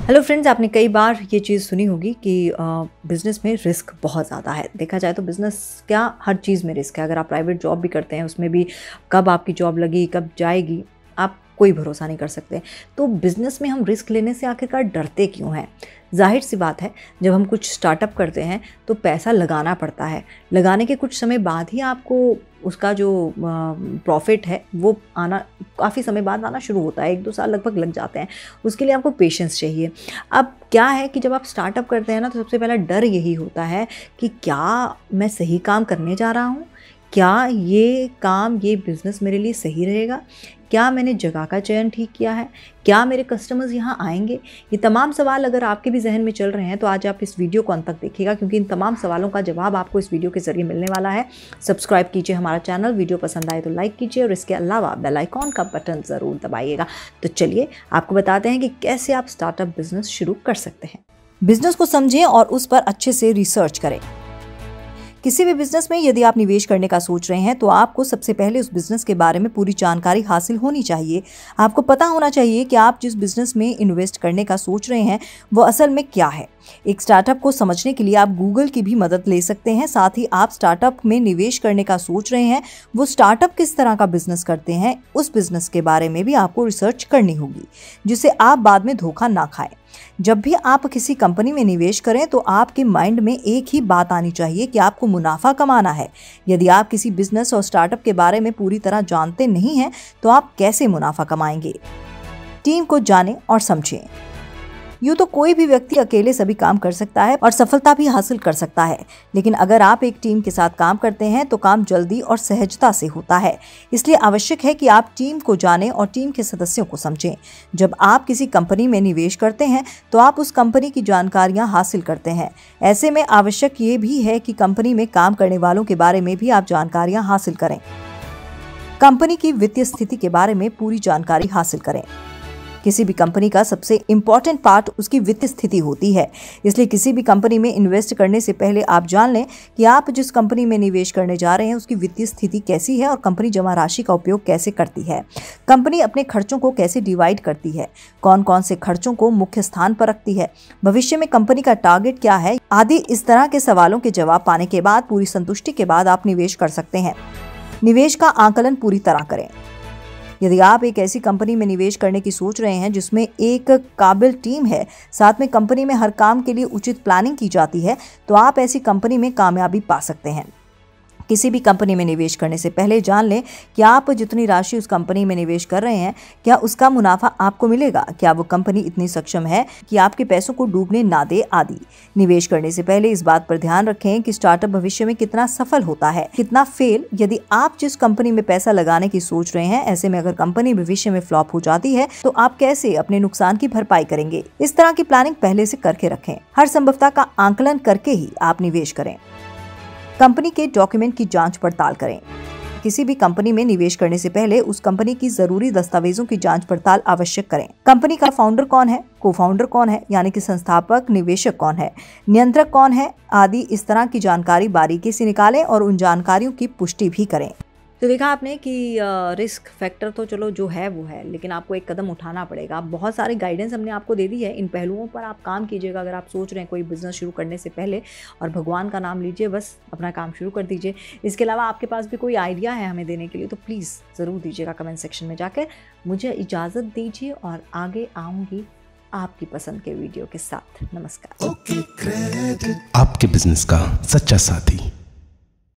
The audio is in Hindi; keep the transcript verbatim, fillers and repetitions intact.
हेलो फ्रेंड्स, आपने कई बार ये चीज़ सुनी होगी कि बिज़नेस में रिस्क बहुत ज़्यादा है। देखा जाए तो बिज़नेस क्या, हर चीज़ में रिस्क है। अगर आप प्राइवेट जॉब भी करते हैं, उसमें भी कब आपकी जॉब लगी, कब जाएगी, आप कोई भरोसा नहीं कर सकते। तो बिज़नेस में हम रिस्क लेने से आखिरकार डरते क्यों हैं? जाहिर सी बात है, जब हम कुछ स्टार्टअप करते हैं तो पैसा लगाना पड़ता है। लगाने के कुछ समय बाद ही आपको उसका जो प्रॉफिट है वो आना काफ़ी समय बाद आना शुरू होता है। एक दो साल लगभग लग जाते हैं। उसके लिए आपको पेशेंस चाहिए। अब क्या है कि जब आप स्टार्टअप करते हैं ना, तो सबसे पहला डर यही होता है कि क्या मैं सही काम करने जा रहा हूँ? क्या ये काम, ये बिज़नेस मेरे लिए सही रहेगा? क्या मैंने जगह का चयन ठीक किया है? क्या मेरे कस्टमर्स यहाँ आएंगे? ये तमाम सवाल अगर आपके भी जहन में चल रहे हैं तो आज आप इस वीडियो को अंत तक देखिएगा, क्योंकि इन तमाम सवालों का जवाब आपको इस वीडियो के ज़रिए मिलने वाला है। सब्सक्राइब कीजिए हमारा चैनल, वीडियो पसंद आए तो लाइक कीजिए और इसके अलावा बेल आइकॉन का बटन ज़रूर दबाइएगा। तो चलिए आपको बताते हैं कि कैसे आप स्टार्टअप बिजनेस शुरू कर सकते हैं। बिजनेस को समझें और उस पर अच्छे से रिसर्च करें। किसी भी बिजनेस में यदि आप निवेश करने का सोच रहे हैं तो आपको सबसे पहले उस बिजनेस के बारे में पूरी जानकारी हासिल होनी चाहिए। आपको पता होना चाहिए कि आप जिस बिजनेस में इन्वेस्ट करने का सोच रहे हैं वो असल में क्या है। एक स्टार्टअप को समझने के लिए आप गूगल की भी मदद ले सकते हैं। साथ ही आप स्टार्टअप में निवेश करने का सोच रहे हैं, वो स्टार्टअप किस तरह का बिजनेस करते हैं, उस बिजनेस के बारे में भी आपको रिसर्च करनी होगी, जिससे आप बाद में धोखा ना खाएं। जब भी आप किसी कंपनी में निवेश करें तो आपके माइंड में एक ही बात आनी चाहिए कि आपको मुनाफा कमाना है। यदि आप किसी बिजनेस और स्टार्टअप के बारे में पूरी तरह जानते नहीं हैं तो आप कैसे मुनाफा कमाएंगे? टीम को जानें और समझें। यूँ तो कोई भी व्यक्ति अकेले सभी काम कर सकता है और सफलता भी हासिल कर सकता है, लेकिन अगर आप एक टीम के साथ काम करते हैं तो काम जल्दी और सहजता से होता है। इसलिए आवश्यक है कि आप टीम को जानें और टीम के सदस्यों को समझें। जब आप किसी कंपनी में निवेश करते हैं तो आप उस कंपनी की जानकारियां हासिल करते हैं। ऐसे में आवश्यक ये भी है कि कंपनी में काम करने वालों के बारे में भी आप जानकारियां हासिल करें। कंपनी की वित्तीय स्थिति के बारे में पूरी जानकारी हासिल करें। किसी भी कंपनी का सबसे इम्पॉर्टेंट पार्ट उसकी वित्तीय स्थिति होती है। इसलिए किसी भी कंपनी में इन्वेस्ट करने से पहले आप जान लें कि आप जिस कंपनी में निवेश करने जा रहे हैं उसकी वित्तीय स्थिति कैसी है और कंपनी जमा राशि का उपयोग कैसे करती है। कंपनी अपने खर्चों को कैसे डिवाइड करती है, कौन कौन से खर्चों को मुख्य स्थान पर रखती है, भविष्य में कंपनी का टारगेट क्या है, आदि इस तरह के सवालों के जवाब पाने के बाद पूरी संतुष्टि के बाद आप निवेश कर सकते हैं। निवेश का आकलन पूरी तरह करें। यदि आप एक ऐसी कंपनी में निवेश करने की सोच रहे हैं जिसमें एक काबिल टीम है, साथ में कंपनी में हर काम के लिए उचित प्लानिंग की जाती है, तो आप ऐसी कंपनी में कामयाबी पा सकते हैं। किसी भी कंपनी में निवेश करने से पहले जान लें कि आप जितनी राशि उस कंपनी में निवेश कर रहे हैं, क्या उसका मुनाफा आपको मिलेगा, क्या वो कंपनी इतनी सक्षम है कि आपके पैसों को डूबने ना दे, आदि। निवेश करने से पहले इस बात पर ध्यान रखें कि स्टार्टअप भविष्य में कितना सफल होता है, कितना फेल। यदि आप जिस कंपनी में पैसा लगाने की सोच रहे हैं, ऐसे में अगर कंपनी भविष्य में फ्लॉप हो जाती है तो आप कैसे अपने नुकसान की भरपाई करेंगे? इस तरह की प्लानिंग पहले से करके रखें। हर संभवता का आंकलन करके ही आप निवेश करें। कंपनी के डॉक्यूमेंट की जांच पड़ताल करें। किसी भी कंपनी में निवेश करने से पहले उस कंपनी की जरूरी दस्तावेजों की जांच पड़ताल आवश्यक करें। कंपनी का फाउंडर कौन है, को फाउंडर कौन है, यानी कि संस्थापक, निवेशक कौन है, नियंत्रक कौन है, आदि इस तरह की जानकारी बारीकी से निकालें और उन जानकारियों की पुष्टि भी करें। तो देखा आपने कि रिस्क फैक्टर तो चलो जो है वो है, लेकिन आपको एक कदम उठाना पड़ेगा। बहुत सारी गाइडेंस हमने आपको दे दी है, इन पहलुओं पर आप काम कीजिएगा। अगर आप सोच रहे हैं कोई बिज़नेस शुरू करने से पहले, और भगवान का नाम लीजिए, बस अपना काम शुरू कर दीजिए। इसके अलावा आपके पास भी कोई आइडिया है हमें देने के लिए तो प्लीज़ ज़रूर दीजिएगा कमेंट सेक्शन में जाकर। मुझे इजाज़त दीजिए और आगे आऊँगी आपकी पसंद के वीडियो के साथ। नमस्कार। आपके बिजनेस का सच्चा साथी।